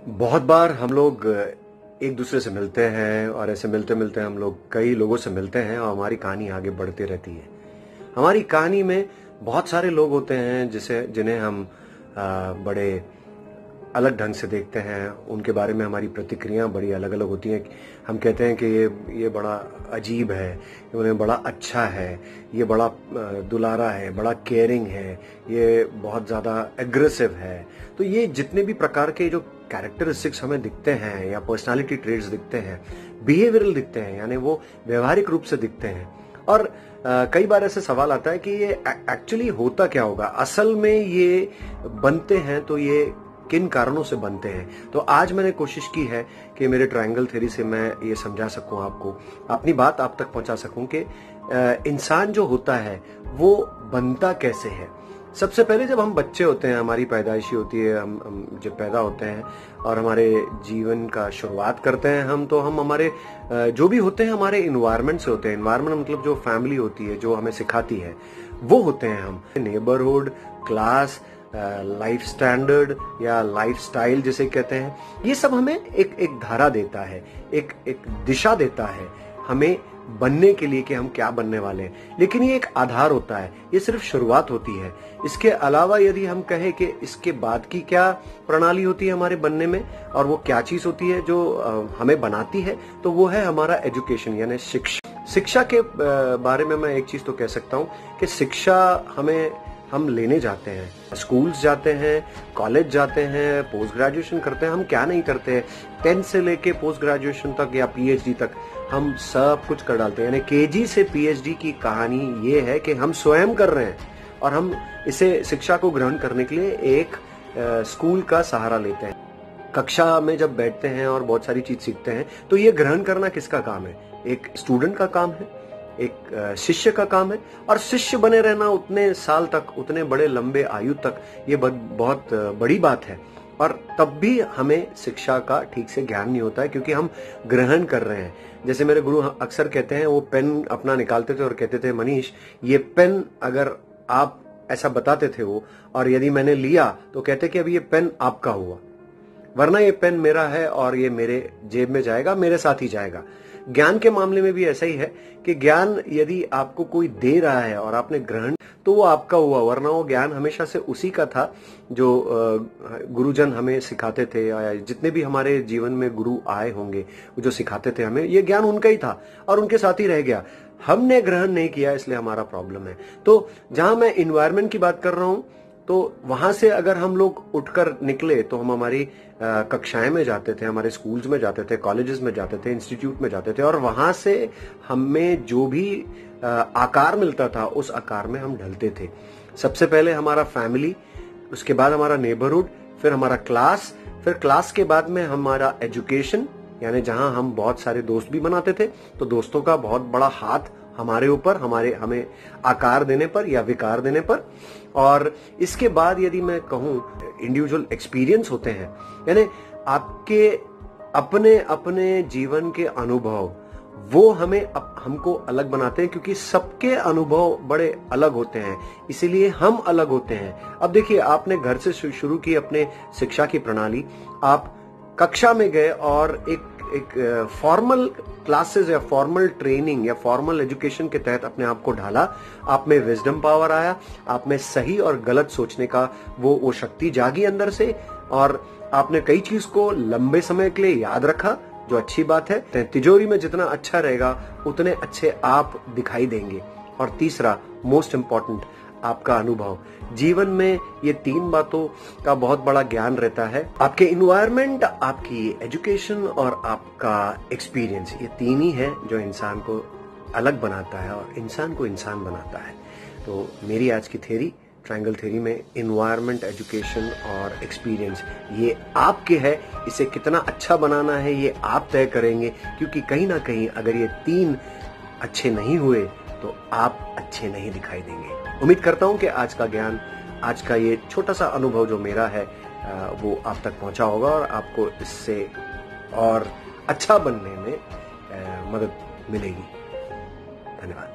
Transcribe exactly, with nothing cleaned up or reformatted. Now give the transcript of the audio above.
बहुत बार हम लोग एक दूसरे से मिलते हैं और ऐसे मिलते मिलते हम लोग कई लोगों से मिलते हैं और हमारी कहानी आगे बढ़ती रहती है। हमारी कहानी में बहुत सारे लोग होते हैं जिसे जिन्हें हम आ, बड़े अलग ढंग से देखते हैं। उनके बारे में हमारी प्रतिक्रिया बड़ी अलग अलग होती हैं। हम कहते हैं कि ये ये बड़ा अजीब है, उन्हें बड़ा अच्छा है, ये बड़ा दुलारा है, बड़ा केयरिंग है, ये बहुत ज़्यादा एग्रेसिव है। तो ये जितने भी प्रकार के जो कैरेक्टरिस्टिक्स हमें दिखते हैं या पर्सनालिटी ट्रेट्स दिखते हैं, बिहेवियरल दिखते हैं, यानी वो व्यवहारिक रूप से दिखते हैं। और आ, कई बार ऐसे सवाल आता है कि ये एक्चुअली होता क्या होगा, असल में ये बनते हैं तो ये किन कारणों से बनते हैं। तो आज मैंने कोशिश की है कि मेरे ट्रायंगल थ्योरी से मैं ये समझा सकूं, आपको अपनी बात आप तक पहुंचा सकूं कि इंसान जो होता है वो बनता कैसे है। सबसे पहले जब हम बच्चे होते हैं, हमारी पैदाइशी होती है, हम, हम जब पैदा होते हैं और हमारे जीवन का शुरुआत करते हैं हम, तो हम हमारे जो भी होते हैं हमारे इन्वायरमेंट से होते हैं। इन्वायरमेंट मतलब जो फैमिली होती है, जो हमें सिखाती है, वो होते हैं हम। नेबरहुड, क्लास, लाइफ स्टैंडर्ड या लाइफ स्टाइल जिसे कहते हैं, ये सब हमें एक एक धारा देता है, एक एक दिशा देता है हमें बनने के लिए कि हम क्या बनने वाले हैं। लेकिन ये एक आधार होता है, ये सिर्फ शुरुआत होती है। इसके अलावा यदि हम कहें कि इसके बाद की क्या प्रणाली होती है हमारे बनने में और वो क्या चीज होती है जो हमें बनाती है, तो वो है हमारा एजुकेशन यानी शिक्षा। शिक्षा के बारे में मैं एक चीज तो कह सकता हूँ कि शिक्षा हमें हम लेने जाते हैं, स्कूल्स जाते हैं, कॉलेज जाते हैं, पोस्ट ग्रेजुएशन करते हैं। हम क्या नहीं करते हैं, टेंथ से लेके पोस्ट ग्रेजुएशन तक या पीएचडी तक हम सब कुछ कर डालते हैं। यानी केजी से पीएचडी की कहानी ये है कि हम स्वयं कर रहे हैं और हम इसे शिक्षा को ग्रहण करने के लिए एक आ, स्कूल का सहारा लेते हैं। कक्षा में जब बैठते हैं और बहुत सारी चीज सीखते हैं, तो ये ग्रहण करना किसका काम है? एक स्टूडेंट का काम है, एक शिष्य का काम है। और शिष्य बने रहना उतने साल तक, उतने बड़े लंबे आयु तक, ये बहुत बड़ी बात है। और तब भी हमें शिक्षा का ठीक से ज्ञान नहीं होता है क्योंकि हम ग्रहण कर रहे हैं। जैसे मेरे गुरु अक्सर कहते हैं, वो पेन अपना निकालते थे और कहते थे, मनीष ये पेन अगर आप ऐसा बताते थे वो, और यदि मैंने लिया तो कहते कि अभी ये पेन आपका हुआ, वरना ये पेन मेरा है और ये मेरे जेब में जाएगा, मेरे साथ ही जाएगा। ज्ञान के मामले में भी ऐसा ही है कि ज्ञान यदि आपको कोई दे रहा है और आपने ग्रहण, तो वो आपका हुआ, वरना वो ज्ञान हमेशा से उसी का था जो गुरुजन हमें सिखाते थे, या जितने भी हमारे जीवन में गुरु आए होंगे वो जो सिखाते थे हमें, ये ज्ञान उनका ही था और उनके साथ ही रह गया। हमने ग्रहण नहीं किया, इसलिए हमारा प्रॉब्लम है। तो जहां मैं इन्वायरमेंट की बात कर रहा हूं, तो वहां से अगर हम लोग उठकर निकले तो हम हमारी कक्षाएं में जाते थे, हमारे स्कूल्स में जाते थे, कॉलेजेस में जाते थे, इंस्टीट्यूट में जाते थे, और वहां से हमें जो भी आकार मिलता था उस आकार में हम ढलते थे। सबसे पहले हमारा फैमिली, उसके बाद हमारा नेबरहुड, फिर हमारा क्लास, फिर क्लास के बाद में हमारा एजुकेशन, यानी जहां हम बहुत सारे दोस्त भी बनाते थे, तो दोस्तों का बहुत बड़ा हाथ हमारे ऊपर, हमारे हमें आकार देने पर या विकार देने पर। और इसके बाद यदि मैं कहूं, इंडिविजुअल एक्सपीरियंस होते हैं, यानी आपके अपने अपने जीवन के अनुभव, वो हमें अप, हमको अलग बनाते हैं क्योंकि सबके अनुभव बड़े अलग होते हैं, इसीलिए हम अलग होते हैं। अब देखिए, आपने घर से शुरू की अपने शिक्षा की प्रणाली, आप कक्षा में गए और एक एक फॉर्मल क्लासेस या फॉर्मल ट्रेनिंग या फॉर्मल एजुकेशन के तहत अपने आप को ढाला, आप में विजडम पावर आया, आप में सही और गलत सोचने का वो वो शक्ति जागी अंदर से, और आपने कई चीज को लंबे समय के लिए याद रखा, जो अच्छी बात है। तिजोरी में जितना अच्छा रहेगा उतने अच्छे आप दिखाई देंगे। और तीसरा, मोस्ट इंपॉर्टेंट, आपका अनुभव। जीवन में ये तीन बातों का बहुत बड़ा ज्ञान रहता है। आपके इन्वायरमेंट, आपकी एजुकेशन और आपका एक्सपीरियंस, ये तीन ही है जो इंसान को अलग बनाता है और इंसान को इंसान बनाता है। तो मेरी आज की थ्योरी, ट्रायंगल थ्योरी में इन्वायरमेंट, एजुकेशन और एक्सपीरियंस, ये आपके है। इसे कितना अच्छा बनाना है ये आप तय करेंगे, क्योंकि कहीं ना कहीं अगर ये तीन अच्छे नहीं हुए तो आप अच्छे नहीं दिखाई देंगे। उम्मीद करता हूं कि आज का ज्ञान, आज का ये छोटा सा अनुभव जो मेरा है, वो आप तक पहुंचा होगा और आपको इससे और अच्छा बनने में मदद मिलेगी। धन्यवाद।